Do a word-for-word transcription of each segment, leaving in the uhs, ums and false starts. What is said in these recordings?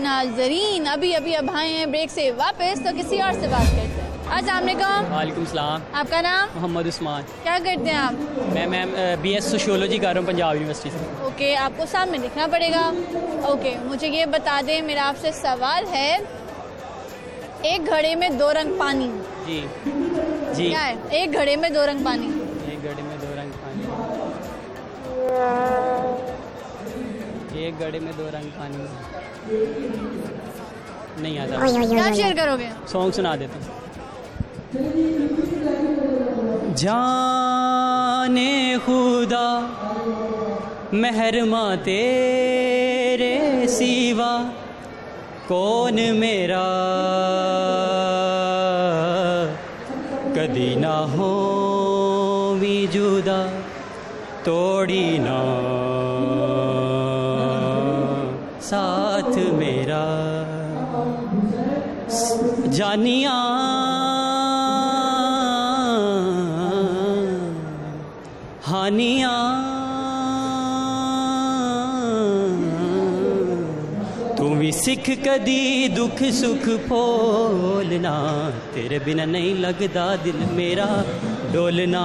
नाज़रीन, अभी अभी अब आए हैं ब्रेक से वापस, तो किसी और से बात करते हैं। अस्सलाम वालेकुम। वालेकुम सलाम। आपका नाम? मोहम्मद उस्मान। क्या करते हैं आप? मैं मैम बी एस सोशियोलॉजी कर रहा हूँ पंजाब यूनिवर्सिटी से। ओके, आपको सामने दिखना पड़ेगा। ओके, मुझे ये बता दें, मेरा आपसे सवाल है, एक घड़े में दो रंग पानी। जी जी क्या है? एक घड़े में दो रंग पानी। एक घड़े में दो रंग पानी। एक घड़े में दो रंग पानी नहीं आता। क्या शेयर करोगे? सॉन्ग सुना देता हूँ। जाने खुदा मेहरमा तेरे सिवा कौन मेरा, कदी ना हो भी जुदा तोड़ी ना साथ मेरा, जानिया हानिया तू भी सिख कदी दुख सुख फोलना, तेरे बिना नहीं लगदा दिल मेरा डोलना,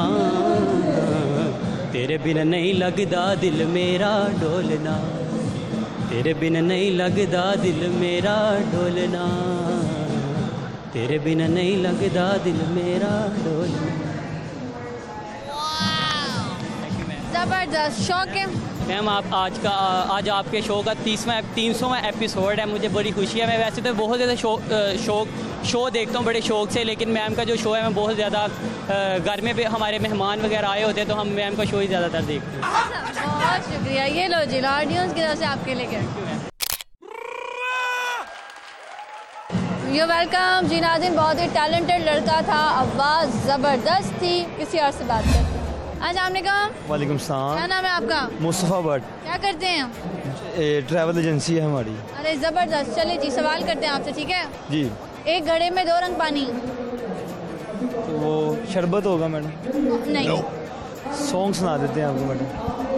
तेरे बिना नहीं लगदा दिल मेरा डोलना, तेरे बिना नहीं लगदा दिल मेरा डोलना, तेरे बिना नहीं लगदा दिल मेरा डोलना। जबरदस्त। शौक है मैम आप आज का आज आपके शो का तीसवां तीन सौवां एपिसोड है, मुझे बड़ी खुशी है। मैं वैसे तो बहुत ज़्यादा शो शौक शो देखता हूँ बड़े शौक से, लेकिन मैम का जो शो है मैं बहुत ज़्यादा, घर में भी हमारे मेहमान वगैरह आए होते हैं तो हम मैम का शो ही ज़्यादातर देखते हैं। बहुत शुक्रिया। ये लो जी, ऑडियंस की तरफ से आपके लिए क्या। यू वेलकम जी नाज़रीन। बहुत ही टैलेंटेड लड़का था, आवाज़ ज़बरदस्त थी। किसी और से बात करते हैं। अस्सलाम वालेकुम। वालेकुम सलाम। क्या नाम है आपका? मुस्तफ़ा भट्ट। क्या करते हैं? ट्रैवल एजेंसी है हमारी। अरे ज़बरदस्त। चलिए जी, सवाल करते हैं आपसे, ठीक है? जी। एक घड़े में दो रंग पानी। तो वो शरबत होगा मैडम? नहीं। सॉन्ग सुना देते हैं आपको मैडम।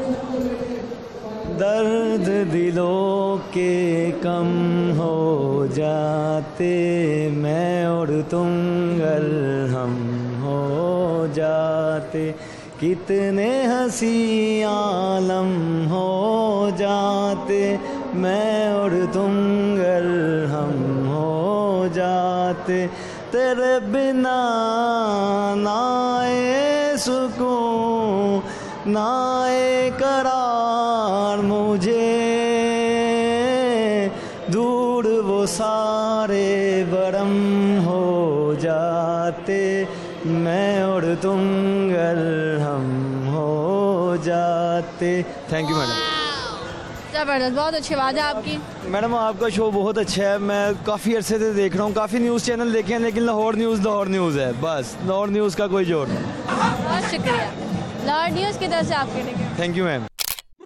दर्द दिलों के कम हो जाते, मैं और तुम गर हम हो जाते, कितने हंसी आलम हो जाते, मैं और तुम गर हम हो जाते, तेरे बिना नाए सुकून नाए करार मुझे, दूर वो सारे बरम हो जाते, मैं और तुम गर हम हो जाते। Thank you madam. ज़बरदस्त, बहुत अच्छी बात है आपकी। मैडम आपका शो बहुत अच्छा है, मैं काफ़ी अरसे से देख रहा हूँ, काफ़ी न्यूज़ चैनल देखे हैं, लेकिन लाहौर न्यूज़ लाहौर न्यूज़ है, बस लाहौर न्यूज़ का कोई जोर नहीं। बहुत शुक्रिया। लाहौर न्यूज़ की तरफ से आपके लिए। Thank you ma'am.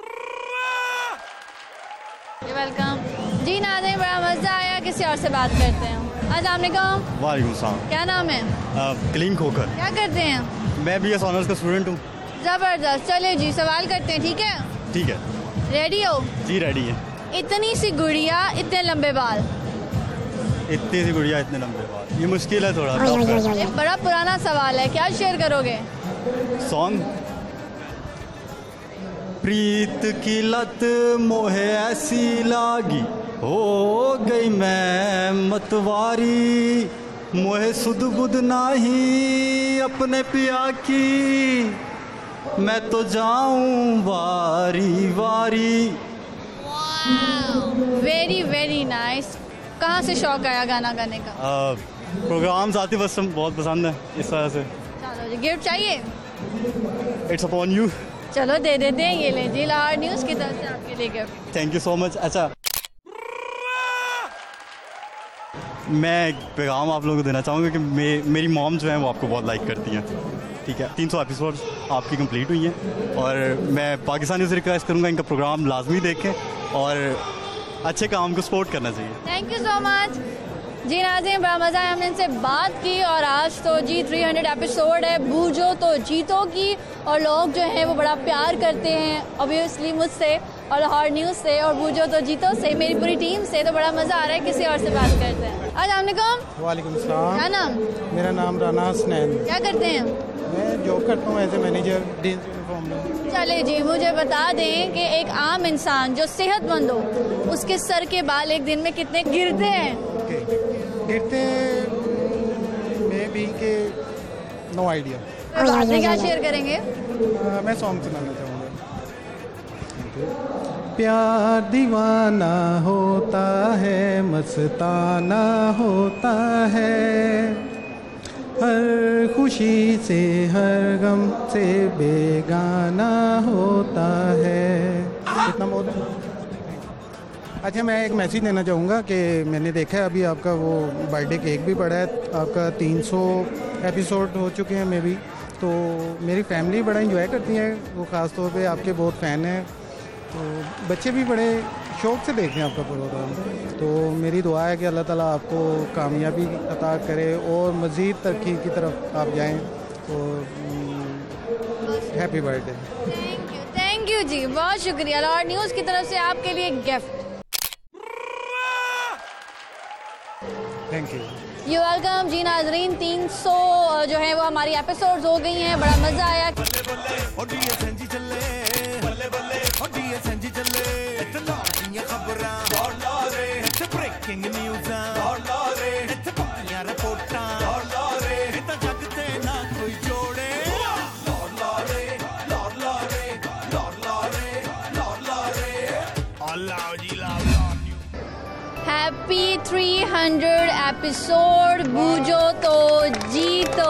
वेलकम जी नाज़रीन, बड़ा मज़ा आया। किसी और से बात करते हैं। अस्सलाम वालेकुम। वालेकुम सलाम। क्या नाम है? क्लीन खोकर। क्या करते हैं? मैं बी एस ऑनर्स का स्टूडेंट हूँ। ज़बरदस्त। चलिए जी, सवाल करते हैं, ठीक है? ठीक है। रेडी हो? जी रेडी है। इतनी सी गुड़िया इतने लंबे बाल। इतनी सी गुड़िया इतने लंबे बाल, ये मुश्किल है थोड़ा। ये बड़ा पुराना सवाल है, क्या शेयर करोगे? सॉन्ग। प्रीत की लत मोहे ऐसी लागी, हो गई मैं मतवारी, मोहे सुध बुध नाही अपने पिया की, मैं तो जाऊं वारी वारी। Very very nice. कहाँ से शौक आया गाना गाने का? प्रोग्राम्स आती बस बहुत पसंद है इस तरह से। चलो जी, गिफ्ट चाहिए? It's upon you. चलो दे देते हैं, ये ले जी, लाहौर न्यूज़ की तरफ से आपके लिए gift. Thank you so much. अच्छा, मैं एक पैगाम आप लोगों को देना चाहूँगा कि मे, मेरी मॉम जो है वो आपको बहुत लाइक करती हैं, ठीक है? तीन सौ एपिसोड आपकी कंप्लीट हुई हैं और मैं पाकिस्तानी से रिक्वेस्ट करूँगा इनका प्रोग्राम लाजमी देखें और अच्छे काम को सपोर्ट करना चाहिए। थैंक यू सो मच जी नाज़रीन, बड़ा मज़ा है, हमने इनसे बात की और आज तो जी तीन सौ एपिसोड है भूजो तो जीतो की और लोग जो हैं वो बड़ा प्यार करते हैं ऑब्वियसली मुझसे, और लाहौर न्यूज़ से और भूजो तो जीतो से, मेरी पूरी टीम से, तो बड़ा मज़ा आ रहा है। किसी और से बात करते हैं। अस्सलाम वालेकुम सलाम। क्या नाम? मेरा नाम राना हसनैन। क्या करते हैं? मैं जॉब करता हूँ as a manager jeans uniform में। चले जी, मुझे बता दें कि एक आम इंसान जो सेहतमंद हो, उसके सर के बाल एक दिन में कितने गिरते हैं? ओके, गिरते में भी के नो आइडिया। बात में क्या शेयर करेंगे? आ, मैं सॉन्ग सुनाना चाहूँगा। प्यार दीवाना होता है, मस्ताना होता है, हर खुशी से हर गम से बेगाना होता है। इतना बहुत। अच्छा, मैं एक मैसेज देना चाहूँगा कि मैंने देखा है अभी आपका वो बर्थडे केक भी पड़ा है, आपका तीन सौ एपिसोड हो चुके हैं मे भी, तो मेरी फैमिली बड़ा एंजॉय करती है, वो ख़ास तौर पे आपके बहुत फ़ैन हैं, तो बच्चे भी बड़े शौक़ से देखते हैं आपका प्रोग्राम। तो मेरी दुआ है कि अल्लाह ताला आपको कामयाबी अता करे और मज़ीद तरक्की की तरफ आप जाएं। तो happy birthday. Thank you, thank you जी, बहुत शुक्रिया। लाहौर न्यूज़ की तरफ से आपके लिए gift. Thank you. You welcome जी नाजरीन। तीन सौ जो है वो हमारी एपिसोड्स हो गई हैं, बड़ा मज़ा आया। हैप्पी थ्री हंड्रेड एपिसोड भूजो तो जीतो।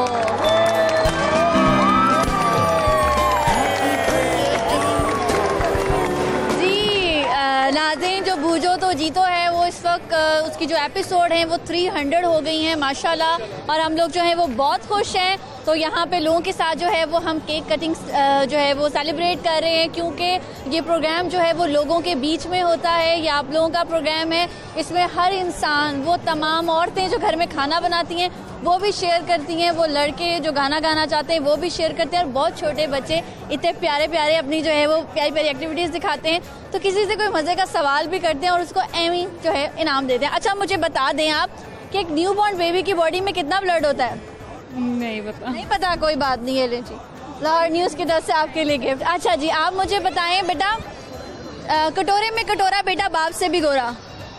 जी नाज़रीन, जो भूजो तो जीतो है वो इस वक्त उसकी जो एपिसोड हैं वो तीन सौ हो गई हैं माशाल्लाह, और हम लोग जो है वो बहुत खुश हैं। तो यहाँ पे लोगों के साथ जो है वो हम केक कटिंग जो है वो सेलिब्रेट कर रहे हैं, क्योंकि ये प्रोग्राम जो है वो लोगों के बीच में होता है। ये आप लोगों का प्रोग्राम है, इसमें हर इंसान, वो तमाम औरतें जो घर में खाना बनाती हैं वो भी शेयर करती हैं, वो लड़के जो गाना गाना चाहते हैं वो भी शेयर करते हैं, और बहुत छोटे बच्चे इतने प्यारे प्यारे अपनी जो है वो प्यारी प्यारी एक्टिविटीज़ दिखाते हैं। तो किसी से कोई मज़े का सवाल भी करते हैं और उसको एमी जो है इनाम देते हैं। अच्छा, मुझे बता दें आप कि एक न्यू बॉर्न बेबी की बॉडी में कितना ब्लड होता है? नहीं पता। नहीं पता, कोई बात नहीं है। ले जी, लाहौर न्यूज़ की तरफ से आपके लिए गिफ्ट। अच्छा जी, आप मुझे बताएं बेटा, आ, कटोरे में कटोरा बेटा बाप से भी गोरा।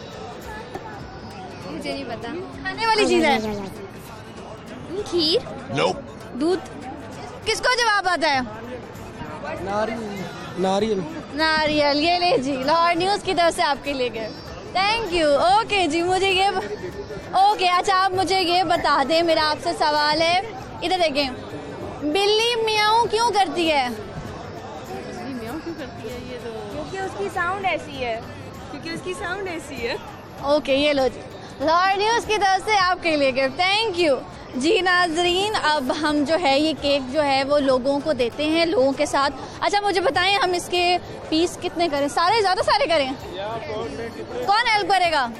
मुझे नहीं पता। खाने वाली चीज़ है। खीर, दूध। किसको जवाब आता है? नारियल। नारियल। ये ले जी, लाहौर न्यूज़ की तरफ से आपके लिए गिफ्ट। Thank you. ओके जी, मुझे ये ओके अच्छा आप मुझे ये बता दें, मेरा आपसे सवाल है, इधर देखें, बिल्ली मियाऊं क्यों करती है? म्याऊं क्यों करती है? ये तो क्योंकि उसकी साउंड ऐसी है, क्योंकि उसकी साउंड ऐसी है। ओके, ये लो जी, लाहौर न्यूज़ की तरफ से आपके लिए गिफ्ट। थैंक यू जी नाजरीन। अब हम जो है ये केक जो है वो लोगों को देते हैं, लोगों के साथ। अच्छा मुझे बताएं, हम इसके पीस कितने करें? सारे, ज़्यादा सारे करें? कौन हेल्प करेगा?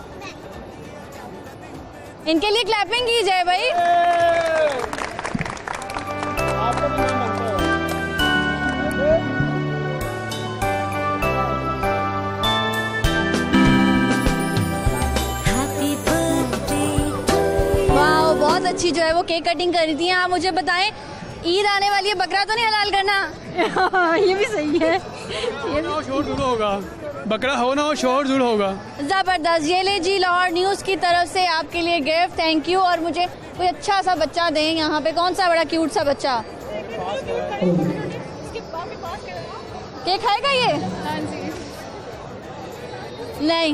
इनके लिए क्लैपिंग की जाए भाई। वाह, बहुत अच्छी जो है वो केक कटिंग करी थी। आप मुझे बताएं, ईद आने वाली है, बकरा तो नहीं हलाल करना? ये भी सही है। ये भी शोर जरूर होगा, बकरा हो ना हो शोर जरूर होगा। जबरदस्त। ये ले जी, लाहौर न्यूज़ की तरफ से आपके लिए गिफ्ट। Thank you. और मुझे कोई अच्छा सा बच्चा दें यहाँ पे। कौन सा बड़ा क्यूट सा बच्चा केक खाएगा ये? नहीं।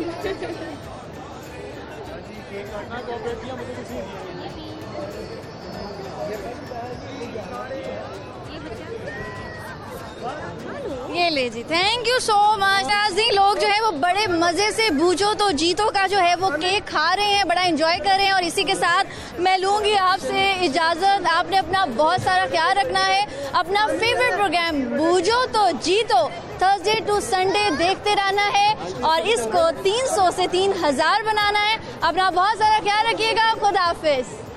ये ले जी, थैंक यू सो मच। नाज़रीन, लोग जो है वो बड़े मज़े से भूजो तो जीतो का जो है वो केक खा रहे हैं, बड़ा एंजॉय कर रहे हैं। और इसी के साथ मैं लूँगी आपसे इजाज़त। आपने अपना बहुत सारा ख्याल रखना है। अपना फेवरेट प्रोग्राम भूजो तो जीतो थर्सडे टू संडे देखते रहना है, और इसको तीन सौ से तीन हज़ार बनाना है। अपना बहुत सारा ख्याल रखिएगा। खुदा हाफिज़।